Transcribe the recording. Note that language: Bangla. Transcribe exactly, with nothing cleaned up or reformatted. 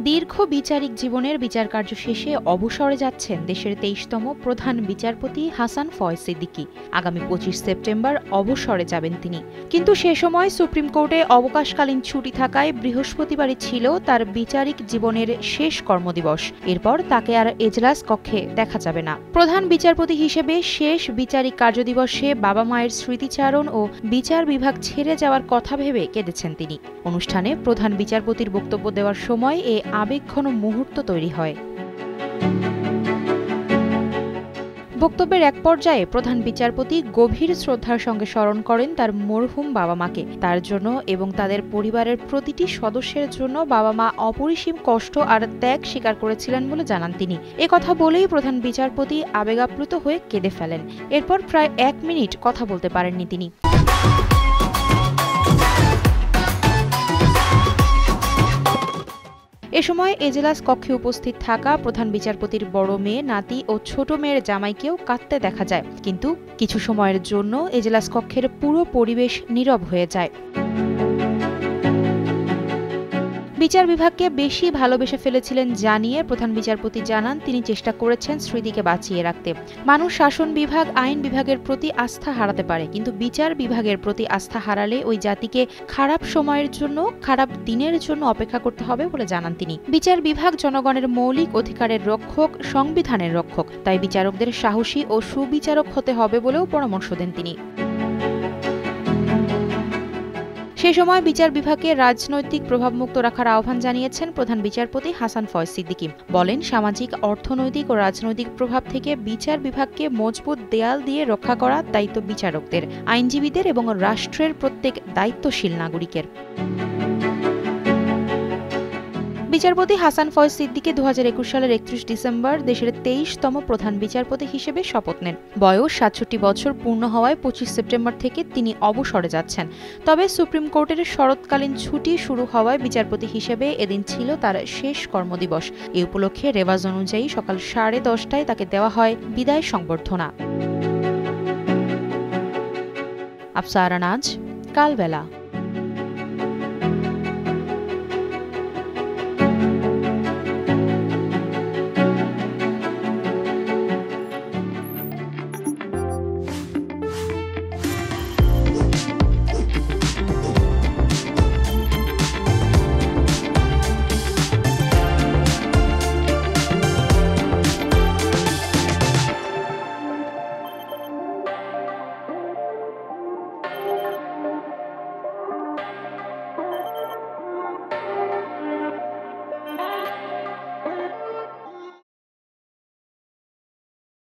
দীর্ঘ বিচারিক জীবনের বিচার কার্য শেষে অবসরে যাচ্ছেন দেশের তেইশতম প্রধান বিচারপতি হাসান ফয়েজ সিদ্দিকি। আগামী পঁচিশ সেপ্টেম্বর অবসরে যাবেন তিনি। কিন্তু সে সময় সুপ্রিম কোর্টে অবকাশকালীন ছুটি থাকায় বৃহস্পতিবারই ছিল তার বিচারিক জীবনের শেষ কর্মদিবস। এরপর তাকে আর এজলাস কক্ষে দেখা যাবে না। প্রধান বিচারপতি হিসেবে শেষ বিচারিক কার্যদিবসে বাবা মায়ের স্মৃতিচারণ ও বিচার বিভাগ ছেড়ে যাওয়ার কথা ভেবে কেঁদেছেন তিনি। অনুষ্ঠানে প্রধান বিচারপতির বক্তব্য দেওয়ার সময় এ আবেগঘন মুহূর্ত তৈরি হয়। বক্তব্যের এক পর্যায়ে প্রধান বিচারপতি গভীর শ্রদ্ধার সঙ্গে স্মরণ করেন তার মরহুম বাবা মাকে। তার জন্য এবং তাদের পরিবারের প্রতিটি সদস্যের জন্য বাবা মা অপরিসীম কষ্ট আর ত্যাগ স্বীকার করেছিলেন বলে জানান তিনি। এ কথা বলেই প্রধান বিচারপতি আবেগাপ্লুত হয়ে কেঁদে ফেলেন। এরপর প্রায় এক মিনিট কথা বলতে পারেননি তিনি। এ সময় এজলাস কক্ষে উপস্থিত থাকা প্রধান বিচারপতির বড় মেয়ে, নাতি ও ছোট মেয়ের জামাইকেও কাঁদতে দেখা যায়। কিন্তু কিছু সময়ের জন্য এজলাস কক্ষের পুরো পরিবেশ নীরব হয়ে যায়। বিচার বিভাগকে বেশি ভালোবেসে ফেলেছিলেন জানিয়ে প্রধান বিচারপতি জানান তিনি চেষ্টা করেছেন স্মৃতিকে বাঁচিয়ে রাখতে। মানুষ শাসন বিভাগ, আইন বিভাগের প্রতি আস্থা হারাতে পারে, কিন্তু বিচার বিভাগের প্রতি আস্থা হারালে ওই জাতিকে খারাপ সময়ের জন্য, খারাপ দিনের জন্য অপেক্ষা করতে হবে বলে জানান তিনি। বিচার বিভাগ জনগণের মৌলিক অধিকারের রক্ষক, সংবিধানের রক্ষক, তাই বিচারকদের সাহসী ও সুবিচারক হতে হবে বলেও পরামর্শ দেন তিনি। সে সময় বিচার বিভাগকে রাজনৈতিক প্রভাবমুক্ত রাখার আহ্বান জানিয়েছেন প্রধান বিচারপতি হাসান ফয়েজ সিদ্দিকি। বলেন, সামাজিক, অর্থনৈতিক ও রাজনৈতিক প্রভাব থেকে বিচার বিভাগকে মজবুত দেয়াল দিয়ে রক্ষা করার দায়িত্ব বিচারকদের, আইনজীবীদের এবং রাষ্ট্রের প্রত্যেক দায়িত্বশীল নাগরিকের। বিচারপতি হাসান ফয়েজ সিদ্দিকি দু হাজার একুশ সালের একত্রিশ ডিসেম্বর দেশের তেইশতম প্রধান বিচারপতি হিসেবে শপথ নেন। বয়স সাতষট্টি বছর পূর্ণ হওয়ায় পঁচিশ সেপ্টেম্বর থেকে তিনি অবসরে যাচ্ছেন। তবে সুপ্রিম কোর্টের শরৎকালীন ছুটি শুরু হওয়ায় বিচারপতি হিসেবে এদিন ছিল তার শেষ কর্মদিবস। এ উপলক্ষে রেওয়াজ অনুযায়ী সকাল সাড়ে দশটায় তাকে দেওয়া হয় বিদায় সংবর্ধনা। আফসার নাজ, কালবেলা।